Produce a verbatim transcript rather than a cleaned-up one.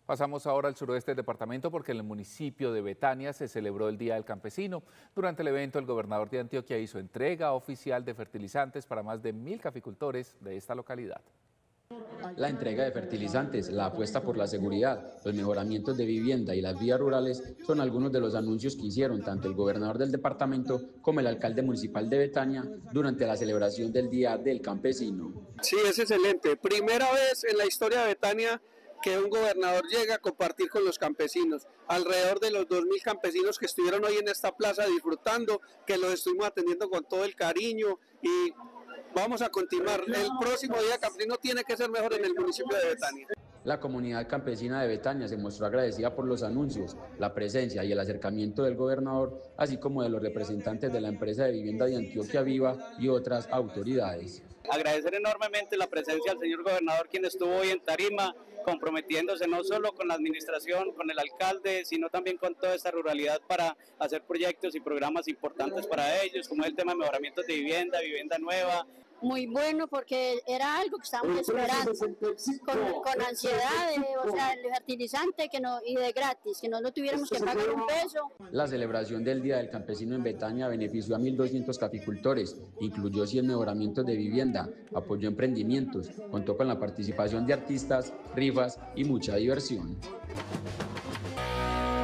Pasamos ahora al suroeste del departamento porque en el municipio de Betania se celebró el Día del Campesino. Durante el evento, el gobernador de Antioquia hizo entrega oficial de fertilizantes para más de mil caficultores de esta localidad. La entrega de fertilizantes, la apuesta por la seguridad, los mejoramientos de vivienda y las vías rurales son algunos de los anuncios que hicieron tanto el gobernador del departamento como el alcalde municipal de Betania durante la celebración del Día del Campesino. Sí, es excelente. Primera vez en la historia de Betania que un gobernador llega a compartir con los campesinos, alrededor de los dos mil campesinos que estuvieron hoy en esta plaza disfrutando, que los estuvimos atendiendo con todo el cariño y vamos a continuar. El próximo Día Campesino tiene que ser mejor en el municipio de Betania. La comunidad campesina de Betania se mostró agradecida por los anuncios, la presencia y el acercamiento del gobernador, así como de los representantes de la empresa de vivienda de Antioquia Viva y otras autoridades. Agradecer enormemente la presencia del señor gobernador, quien estuvo hoy en tarima, comprometiéndose no solo con la administración, con el alcalde, sino también con toda esta ruralidad para hacer proyectos y programas importantes para ellos, como el tema de mejoramientos de vivienda, vivienda nueva. Muy bueno porque era algo que estábamos esperando, con, con ansiedad, de, o sea, el fertilizante que no, y de gratis, que no lo tuviéramos que pagar un peso. La celebración del Día del Campesino en Betania benefició a mil doscientos caficultores, incluyó cien mejoramientos de vivienda, apoyó emprendimientos, contó con la participación de artistas, rifas y mucha diversión.